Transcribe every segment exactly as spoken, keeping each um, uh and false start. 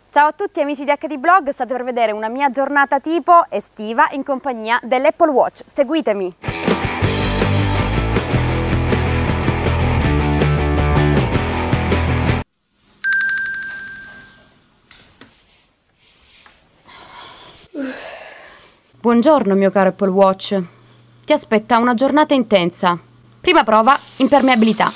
Ciao a tutti amici di acca di Blog, state per vedere una mia giornata tipo estiva in compagnia dell'Apple Watch. Seguitemi! Buongiorno mio caro Apple Watch, ti aspetta una giornata intensa. Prima prova, impermeabilità.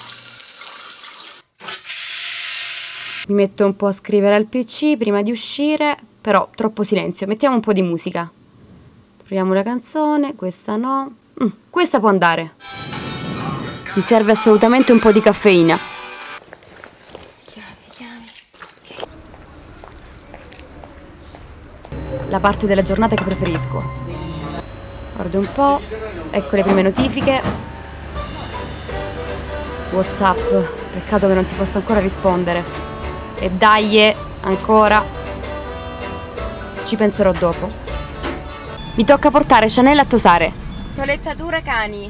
Mi metto un po' a scrivere al P C prima di uscire, però troppo silenzio, mettiamo un po' di musica. Proviamo la canzone, questa no. Mm, questa può andare. Mi serve assolutamente un po' di caffeina. La parte della giornata che preferisco. Guardo un po', ecco le prime notifiche. WhatsApp, peccato che non si possa ancora rispondere. E dai, ancora. Ci penserò dopo. Mi tocca portare Chanel a tosare. Toilettatura cani.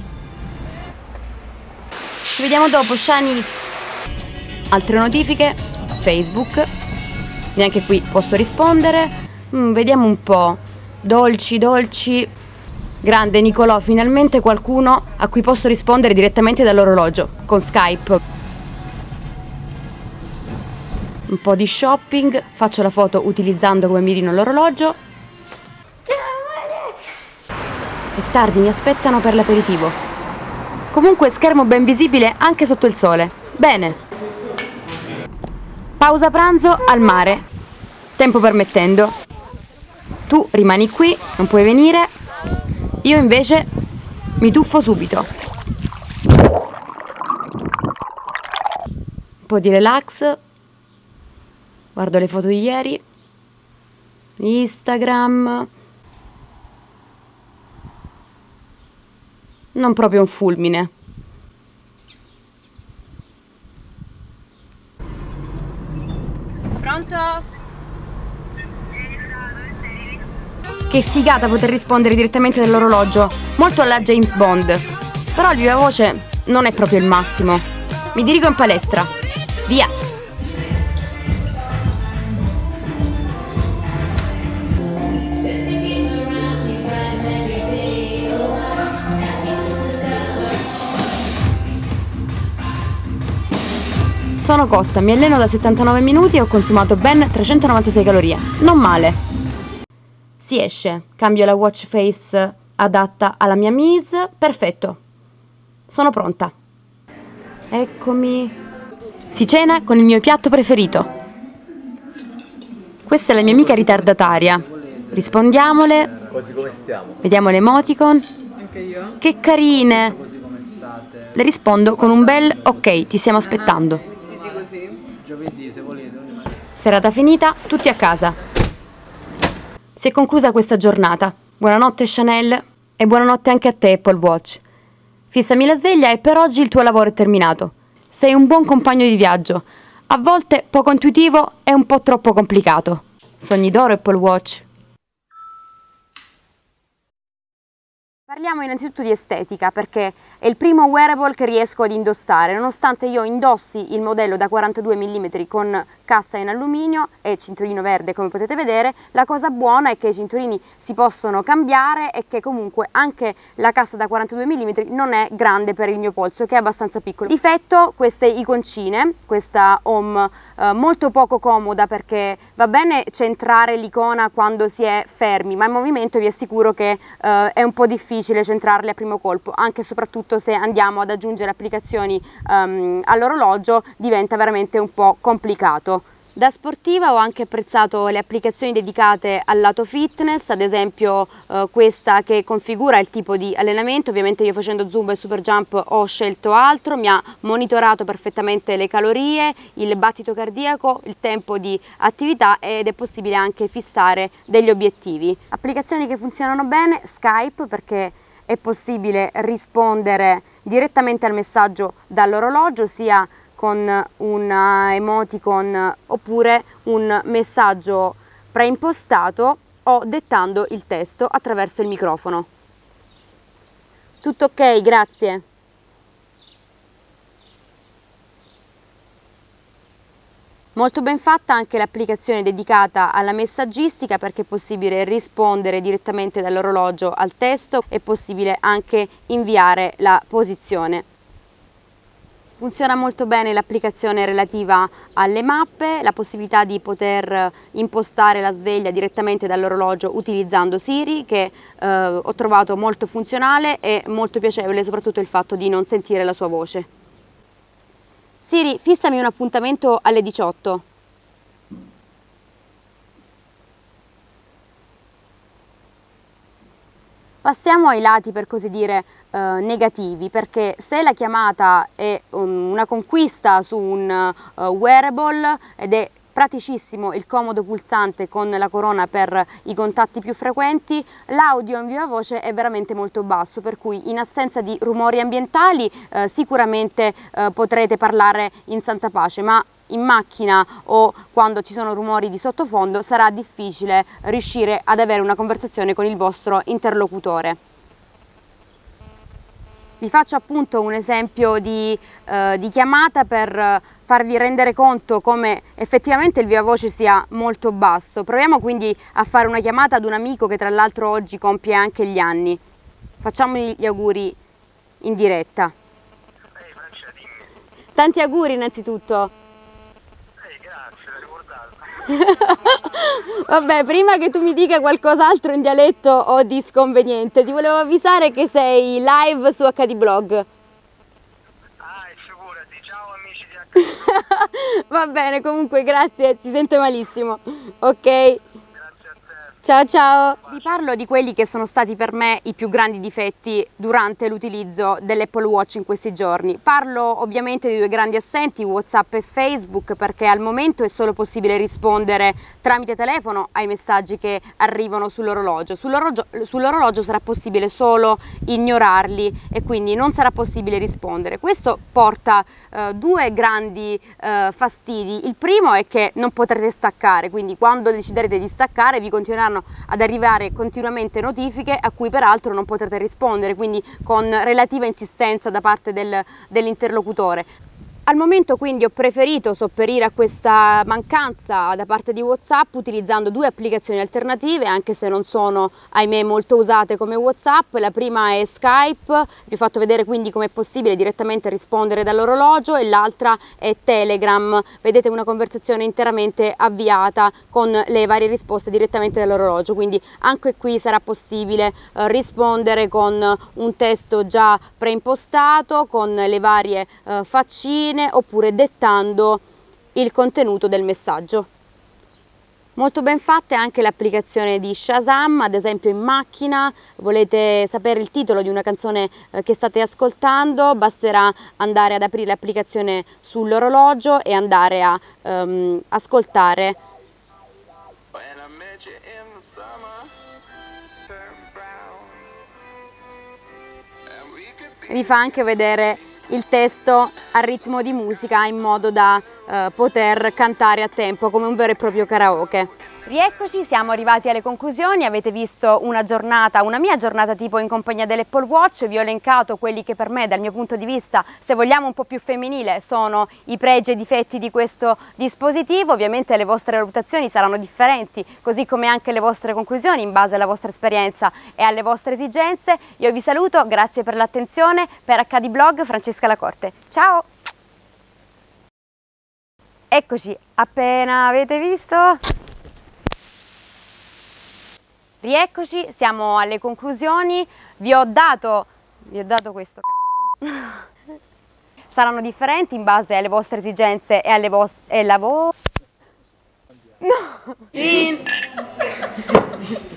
Ci vediamo dopo, Shani. Altre notifiche. Facebook. Neanche qui posso rispondere. Mm, vediamo un po'. Dolci, dolci. Grande Nicolò, finalmente qualcuno a cui posso rispondere direttamente dall'orologio, con Skype. Un po' di shopping, faccio la foto utilizzando come mirino l'orologio. È tardi, mi aspettano per l'aperitivo. Comunque schermo ben visibile anche sotto il sole. Bene. Pausa pranzo al mare. Tempo permettendo. Tu rimani qui, non puoi venire. Io invece mi tuffo subito. Un po' di relax. Guardo le foto di ieri. Instagram. Non proprio un fulmine. Pronto? Che figata poter rispondere direttamente dall'orologio, molto alla James Bond. Però il viva voce non è proprio il massimo. Mi dirigo in palestra. Via! Sono cotta, mi alleno da settantanove minuti e ho consumato ben trecentonovantasei calorie. Non male. Si esce, cambio la watch face adatta alla mia mise, perfetto. Sono pronta. Eccomi. Si cena con il mio piatto preferito. Questa è la mia amica ritardataria. Rispondiamole. Così come stiamo. Vediamo le emoticon. Anche io. Che carine. Così come state. Le rispondo con un bel ok, ti stiamo aspettando. Vestiti così. Giovedì se volete. Serata finita, tutti a casa. Si è conclusa questa giornata. Buonanotte Chanel e buonanotte anche a te Apple Watch. Fissami la sveglia e per oggi il tuo lavoro è terminato. Sei un buon compagno di viaggio. A volte poco intuitivo e un po' troppo complicato. Sogni d'oro Apple Watch. Parliamo innanzitutto di estetica perché è il primo wearable che riesco ad indossare, nonostante io indossi il modello da quarantadue millimetri con cassa in alluminio e cinturino verde come potete vedere. La cosa buona è che i cinturini si possono cambiare e che comunque anche la cassa da quarantadue millimetri non è grande per il mio polso, che è abbastanza piccolo. Difetto queste iconcine, questa home eh, molto poco comoda perché va bene centrare l'icona quando si è fermi, ma in movimento vi assicuro che eh, è un po' difficile centrarle a primo colpo, anche e soprattutto se andiamo ad aggiungere applicazioni um, all'orologio diventa veramente un po' complicato. Da sportiva ho anche apprezzato le applicazioni dedicate al lato fitness, ad esempio eh, questa che configura il tipo di allenamento. Ovviamente io facendo Zumba e Super Jump ho scelto altro, mi ha monitorato perfettamente le calorie, il battito cardiaco, il tempo di attività ed è possibile anche fissare degli obiettivi. Applicazioni che funzionano bene, Skype perché è possibile rispondere direttamente al messaggio dall'orologio, sia con una emoticon oppure un messaggio preimpostato o dettando il testo attraverso il microfono. Tutto ok, grazie. . Molto ben fatta anche l'applicazione dedicata alla messaggistica, perché è possibile rispondere direttamente dall'orologio al testo, è possibile anche inviare la posizione. Funziona molto bene l'applicazione relativa alle mappe, la possibilità di poter impostare la sveglia direttamente dall'orologio utilizzando Siri, che eh, ho trovato molto funzionale e molto piacevole, soprattutto il fatto di non sentire la sua voce. Siri, fissami un appuntamento alle diciotto. Passiamo ai lati, per così dire, eh, negativi, perché se la chiamata è um, una conquista su un uh, wearable ed è praticissimo il comodo pulsante con la corona per i contatti più frequenti, l'audio in viva voce è veramente molto basso, per cui in assenza di rumori ambientali eh, sicuramente eh, potrete parlare in santa pace, ma in macchina o quando ci sono rumori di sottofondo sarà difficile riuscire ad avere una conversazione con il vostro interlocutore. Vi faccio appunto un esempio di, eh, di chiamata per farvi rendere conto come effettivamente il viva voce sia molto basso. Proviamo quindi a fare una chiamata ad un amico che tra l'altro oggi compie anche gli anni. Facciamogli gli auguri in diretta. Ehi Francia, dimmi. Tanti auguri innanzitutto. Ehi, grazie, l'hai ricordato. Vabbè, prima che tu mi dica qualcos'altro in dialetto o di sconveniente, ti volevo avvisare che sei live su acca di Blog. Ah, e figurati, ciao amici di acca di Blog. Va bene, comunque grazie, si sente malissimo. Ok? Grazie a te. Ciao ciao! Vi parlo di quelli che sono stati per me i più grandi difetti durante l'utilizzo dell'Apple Watch in questi giorni. Parlo ovviamente di due grandi assenti, WhatsApp e Facebook, perché al momento è solo possibile rispondere tramite telefono ai messaggi che arrivano sull'orologio. Sull'orologio, sull'orologio sarà possibile solo ignorarli e quindi non sarà possibile rispondere. Questo porta eh, due grandi eh, fastidi. Il primo è che non potrete staccare, quindi quando deciderete di staccare vi continueranno ad arrivare continuamente notifiche a cui peraltro non potrete rispondere, quindi con relativa insistenza da parte del, dell'interlocutore. Al momento quindi ho preferito sopperire a questa mancanza da parte di WhatsApp utilizzando due applicazioni alternative, anche se non sono ahimè molto usate come WhatsApp. La prima è Skype, vi ho fatto vedere quindi come è possibile direttamente rispondere dall'orologio, e l'altra è Telegram, vedete una conversazione interamente avviata con le varie risposte direttamente dall'orologio, quindi anche qui sarà possibile eh, rispondere con un testo già preimpostato, con le varie eh, faccine, oppure dettando il contenuto del messaggio. Molto ben fatta è anche l'applicazione di Shazam, ad esempio in macchina volete sapere il titolo di una canzone eh, che state ascoltando, basterà andare ad aprire l'applicazione sull'orologio e andare a um, ascoltare. Vi fa anche vedere il testo a ritmo di musica in modo da eh, poter cantare a tempo come un vero e proprio karaoke. Rieccoci, siamo arrivati alle conclusioni. Avete visto una giornata, una mia giornata tipo in compagnia dell'Apple Watch. Vi ho elencato quelli che per me, dal mio punto di vista, se vogliamo un po' più femminile, sono i pregi e i difetti di questo dispositivo. Ovviamente le vostre valutazioni saranno differenti, così come anche le vostre conclusioni in base alla vostra esperienza e alle vostre esigenze. Io vi saluto, grazie per l'attenzione. Per acca di Blog, Francesca Lacorte. Ciao! Eccoci, appena avete visto... Rieccoci, siamo alle conclusioni. Vi ho dato, vi ho dato questo cazzo. Saranno differenti in base alle vostre esigenze e alle vostre... e la vo... No!